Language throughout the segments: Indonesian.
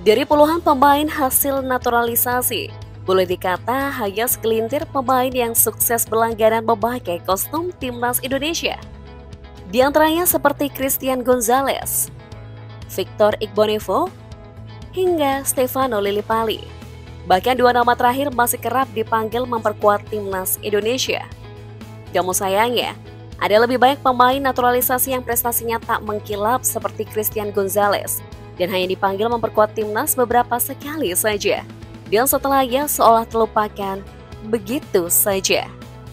Dari puluhan pemain hasil naturalisasi, boleh dikata hanya segelintir pemain yang sukses berlangganan memakai kostum timnas Indonesia. Di antaranya seperti Christian Gonzalez, Victor Igbonivo, hingga Stefano Lillipali. Bahkan dua nama terakhir masih kerap dipanggil memperkuat timnas Indonesia. Namun sayangnya, ada lebih banyak pemain naturalisasi yang prestasinya tak mengkilap seperti Christian Gonzalez dan hanya dipanggil memperkuat timnas beberapa sekali saja. Dan setelahnya seolah terlupakan begitu saja.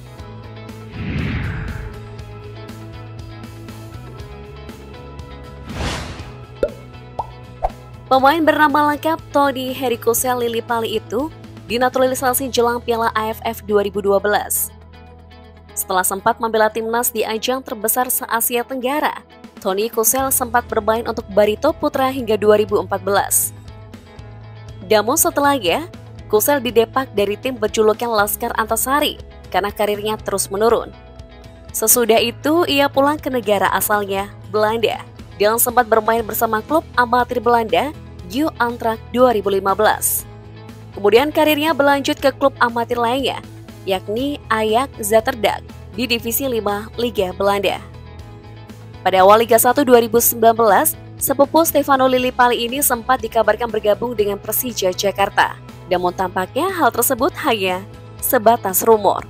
Pemain bernama lengkap Tony Kusel Lillipali itu dinaturalisasi jelang Piala AFF 2012. Setelah sempat membela timnas di ajang terbesar se-Asia Tenggara, Tony Kusel sempat bermain untuk Barito Putra hingga 2014. Namun setelahnya, Kusel didepak dari tim berjulukan Laskar Antasari karena karirnya terus menurun. Sesudah itu, ia pulang ke negara asalnya, Belanda, dan sempat bermain bersama klub amatir Belanda, Jong Eintracht 2015. Kemudian karirnya berlanjut ke klub amatir lainnya, yakni Ajax Zaterdag di Divisi 5 Liga Belanda. Pada awal Liga 1 2019, sepupu Stefano Lillipali ini sempat dikabarkan bergabung dengan Persija Jakarta. Namun tampaknya hal tersebut hanya sebatas rumor.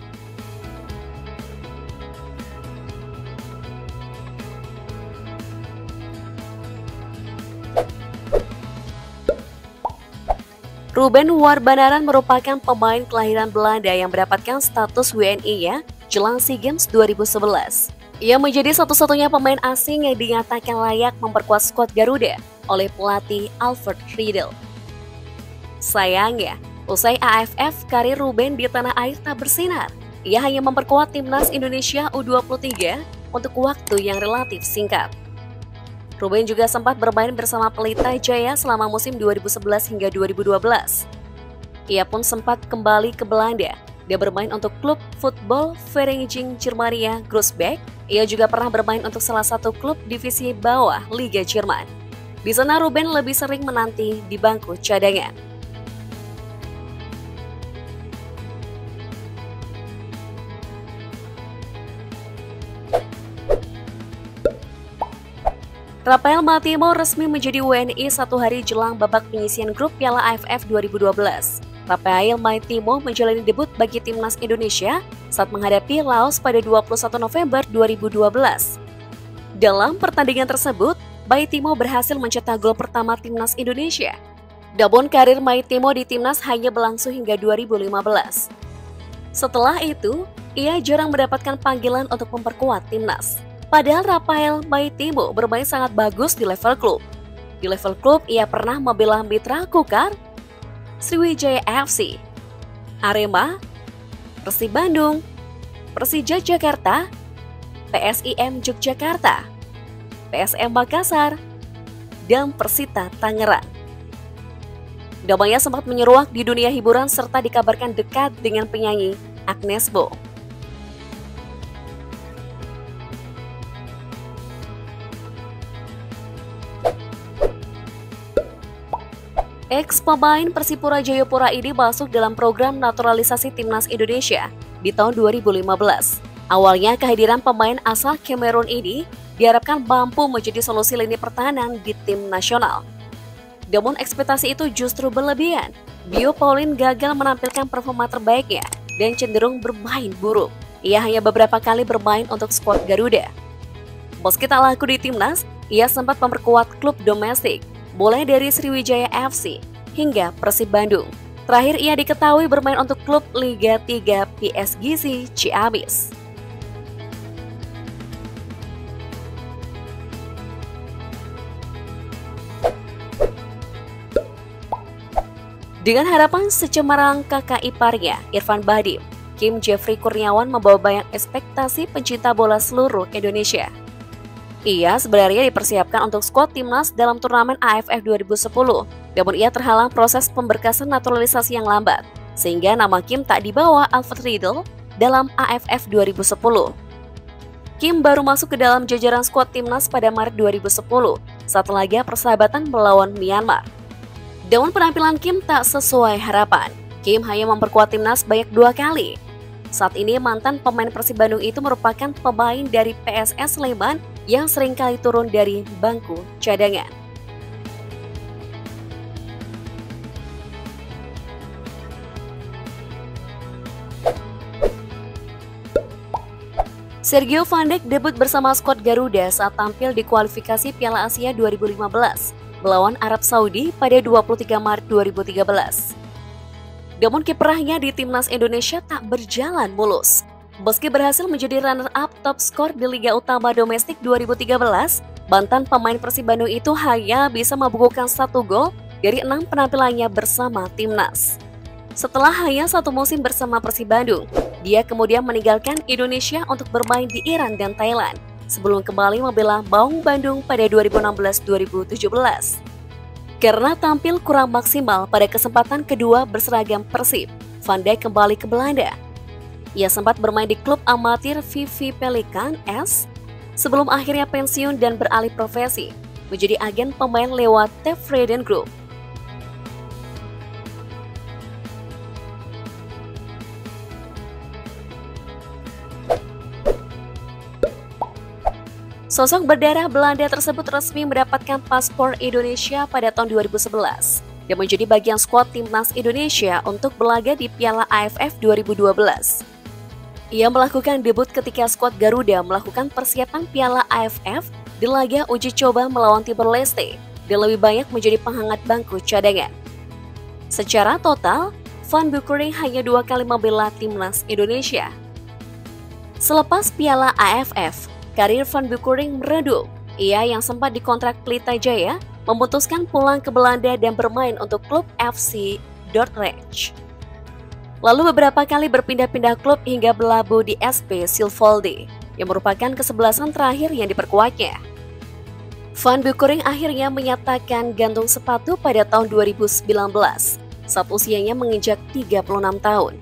Ruben Warbanaran merupakan pemain kelahiran Belanda yang mendapatkan status WNI-nya jelang SEA Games 2011. Ia menjadi satu-satunya pemain asing yang dinyatakan layak memperkuat skuad Garuda oleh pelatih Alfred Riedel. Sayangnya, usai AFF, karir Ruben di tanah air tak bersinar. Ia hanya memperkuat timnas Indonesia U23 untuk waktu yang relatif singkat. Ruben juga sempat bermain bersama Pelita Jaya selama musim 2011 hingga 2012. Ia pun sempat kembali ke Belanda. Dia bermain untuk klub Football Vereniging Germania Groesbeek. Ia juga pernah bermain untuk salah satu klub divisi bawah Liga Jerman. Di sana Ruben lebih sering menanti di bangku cadangan. Rafael Matimo resmi menjadi WNI satu hari jelang babak penyisihan grup Piala AFF 2012. Rafael Matimo menjalani debut bagi timnas Indonesia saat menghadapi Laos pada 21 November 2012. Dalam pertandingan tersebut, Matimo berhasil mencetak gol pertama timnas Indonesia. Namun karir Matimo di timnas hanya berlangsung hingga 2015. Setelah itu, ia jarang mendapatkan panggilan untuk memperkuat timnas. Padahal Rafael Matimo bermain sangat bagus di level klub. Di level klub, ia pernah membela Mitra Kukar, Sriwijaya FC, Arema, Persib Bandung, Persija Jakarta, PSIM Yogyakarta, PSM Makassar, dan Persita Tangerang. Namanya sempat menyeruak di dunia hiburan serta dikabarkan dekat dengan penyanyi Agnes Bo. Ex-pemain Persipura Jayapura ini masuk dalam program naturalisasi timnas Indonesia di tahun 2015. Awalnya kehadiran pemain asal Kamerun ini diharapkan mampu menjadi solusi lini pertahanan di tim nasional. Namun ekspektasi itu justru berlebihan. Bio Pauline gagal menampilkan performa terbaiknya dan cenderung bermain buruk. Ia hanya beberapa kali bermain untuk skuad Garuda. Meski tak laku di timnas, ia sempat memperkuat klub domestik, mulai dari Sriwijaya FC hingga Persib Bandung. Terakhir ia diketahui bermain untuk klub Liga 3 PSGC Ciamis. Dengan harapan secemerlang kakak iparnya, Irfan Bahdim, Kim Jeffrey Kurniawan membawa banyak ekspektasi pencinta bola seluruh Indonesia. Ia sebenarnya dipersiapkan untuk skuad timnas dalam turnamen AFF 2010, namun ia terhalang proses pemberkasan naturalisasi yang lambat, sehingga nama Kim tak dibawa Alfred Riedel dalam AFF 2010. Kim baru masuk ke dalam jajaran skuad timnas pada Maret 2010 saat laga persahabatan melawan Myanmar. Namun penampilan Kim tak sesuai harapan. Kim hanya memperkuat timnas banyak 2 kali. Saat ini mantan pemain Persib Bandung itu merupakan pemain dari PSS Sleman yang seringkali turun dari bangku cadangan. Sergio Van Dijk debut bersama skuad Garuda saat tampil di kualifikasi Piala Asia 2015 melawan Arab Saudi pada 23 Maret 2013. Namun kiprahnya di timnas Indonesia tak berjalan mulus. Meski berhasil menjadi runner-up top skor di Liga Utama Domestik 2013, mantan pemain Persib Bandung itu hanya bisa membukukan 1 gol dari 6 penampilannya bersama timnas. Setelah hanya 1 musim bersama Persib Bandung, dia kemudian meninggalkan Indonesia untuk bermain di Iran dan Thailand sebelum kembali membela Maung Bandung pada 2016-2017. Karena tampil kurang maksimal pada kesempatan kedua berseragam Persib, Van Dijk kembali ke Belanda. Ia sempat bermain di klub amatir VV Pelikan S sebelum akhirnya pensiun dan beralih profesi menjadi agen pemain lewat Tevreden Group. Sosok berdarah Belanda tersebut resmi mendapatkan paspor Indonesia pada tahun 2011 dan menjadi bagian skuad timnas Indonesia untuk berlaga di Piala AFF 2012. Ia melakukan debut ketika skuad Garuda melakukan persiapan Piala AFF di laga uji coba melawan Timor Leste dan lebih banyak menjadi penghangat bangku cadangan. Secara total, Van Beukering hanya 2 kali membela timnas Indonesia. Selepas Piala AFF, karir Van Beukering meredup. Ia yang sempat dikontrak Pelita Jaya memutuskan pulang ke Belanda dan bermain untuk klub FC Dordrecht. Lalu beberapa kali berpindah-pindah klub hingga berlabuh di SP Silvolde, yang merupakan kesebelasan terakhir yang diperkuatnya. Van Beukering akhirnya menyatakan gantung sepatu pada tahun 2019, saat usianya menginjak 36 tahun.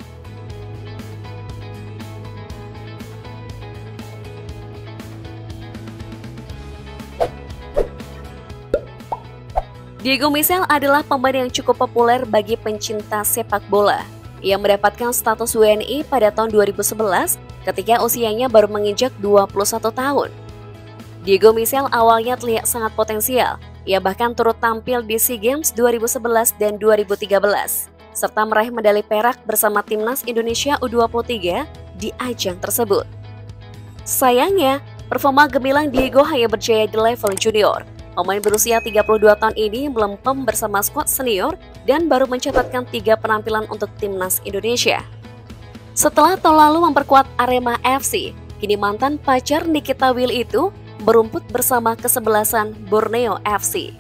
Diego Michel adalah pemain yang cukup populer bagi pencinta sepak bola. Ia mendapatkan status WNI pada tahun 2011 ketika usianya baru menginjak 21 tahun. Diego Michel awalnya terlihat sangat potensial. Ia bahkan turut tampil di SEA Games 2011 dan 2013, serta meraih medali perak bersama timnas Indonesia U23 di ajang tersebut. Sayangnya, performa gemilang Diego hanya berjaya di level junior. Pemain berusia 32 tahun ini melempem bersama skuad senior dan baru mencatatkan 3 penampilan untuk timnas Indonesia. Setelah tahun lalu memperkuat Arema FC, kini mantan pacar Nikita Willy itu berumput bersama kesebelasan Borneo FC.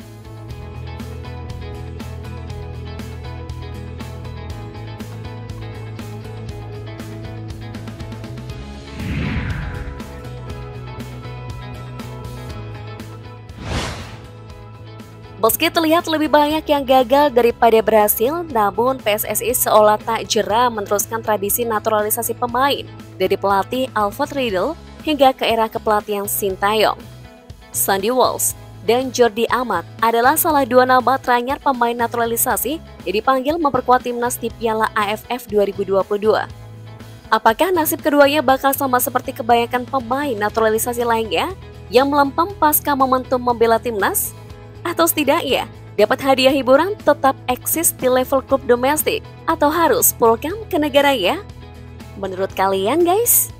Meski terlihat lebih banyak yang gagal daripada berhasil, namun PSSI seolah tak jera meneruskan tradisi naturalisasi pemain dari pelatih Alfred Riedel hingga ke era kepelatihan Sintayong. Sandy Walsh dan Jordi Amat adalah salah 2 nama teranyar pemain naturalisasi yang dipanggil memperkuat timnas di Piala AFF 2022. Apakah nasib keduanya bakal sama seperti kebanyakan pemain naturalisasi lainnya yang melempem pasca momentum membela timnas? Atau setidaknya dapat hadiah hiburan tetap eksis di level klub domestik atau harus pulang ke negaranya? Menurut kalian guys?